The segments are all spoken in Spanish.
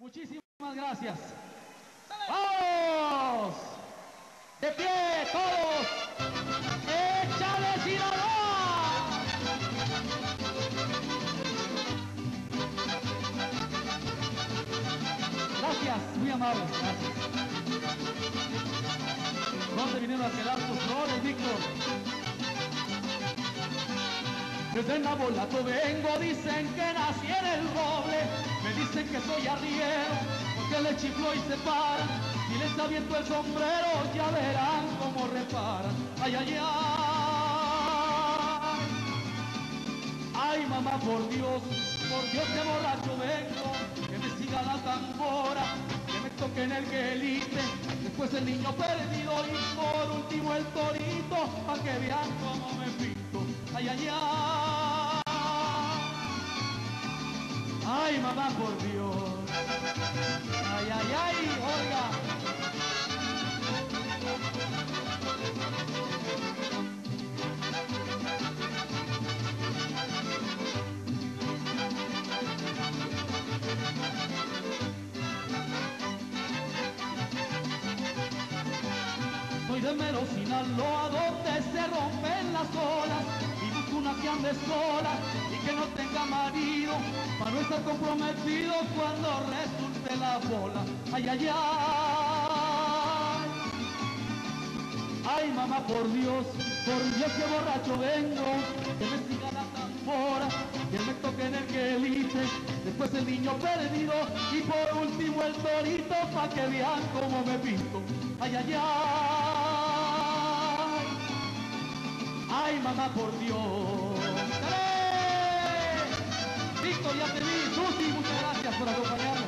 Muchísimas gracias. ¡Vamos! ¡De pie todos! ¡Échale Sinaloa! Gracias, muy amable, gracias. ¿Dónde vinieron a quedar tus flores, Víctor? Desde Nabolato vengo, dicen que nací en el roble. Me dicen que soy arriero, porque le chiflo y se paran. Y les aviento el sombrero, ya verán cómo reparan. Ay, ay, ay. Ay, mamá, por Dios que borracho vengo. Que me siga la tambora, que me toquen el quelite. Después el niño perdido y por último el torito, pa' que vean cómo me pinto. Ay, ay, ay. Ay, mamá, por Dios. Ay, ay, ay, oiga. Soy de Mero, Sinaloa, donde se rompen las olas y busco una que ande sola y que no tenga marido para no estar comprometido cuando resulte la bola. Ay, ay, ay. Ay, mamá, por Dios que borracho vengo, que me siga la tambora, que me toque en el quelite, después el niño perdido y por último el torito, pa' que vean cómo me pinto. Ay, ay, ay. Ay, mamá, por Dios. ¡Dale! Víctor, ya te vi. Susi, muchas gracias por acompañarnos.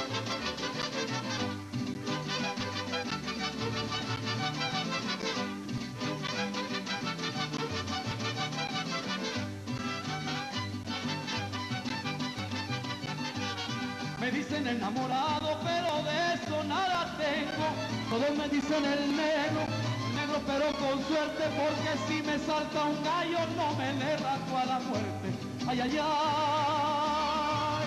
Me dicen enamorado, pero de eso nada tengo. Todos me dicen el negro pero con suerte, porque si me salta un gallo no me le rasco a la muerte. Ay, ay, ay.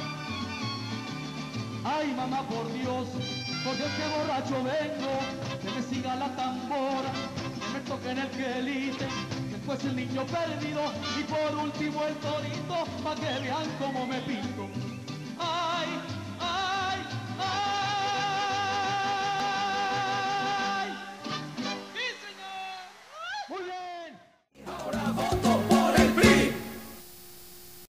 Ay, mamá, por Dios que borracho vengo, que me siga la tambora, que me toque en el quelite, después el niño perdido y por último el torito, pa' que vean cómo me pido.